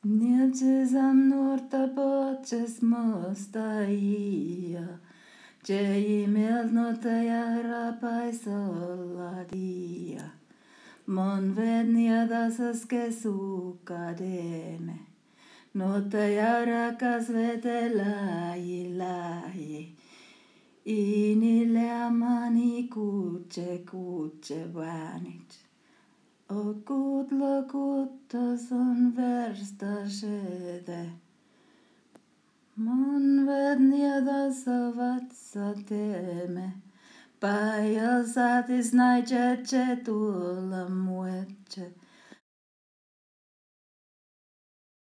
Nielce sam nuorta potses mostaia, Jei mielnota ja rapaisolla dia. Mon vednia tasas kesukademe, Nuotta ja rakas veteläji. Inille amani kutse väänit. Okut lokuttas on verstasede. Mon vednia tasa vatsa teeme. Päijäl saatis näitse tuolla muetse.